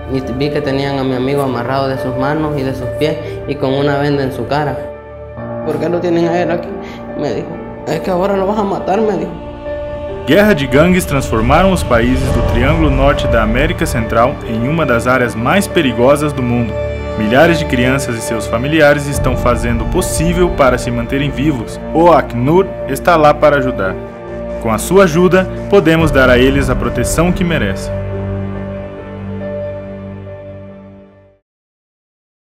y vi que tenían a mi amigo amarrado de sus manos y de sus pies y con una venda en su cara. ¿Por qué lo tienen a él aquí? Me dijo. Es que ahora lo vas a matar, me dijo. Guerra de gangues transformaram os países do Triângulo Norte da América Central em uma das áreas mais perigosas do mundo. Milhares de crianças e seus familiares estão fazendo o possível para se manterem vivos. O Acnur está lá para ajudar. Com a sua ajuda, podemos dar a eles a proteção que merecem.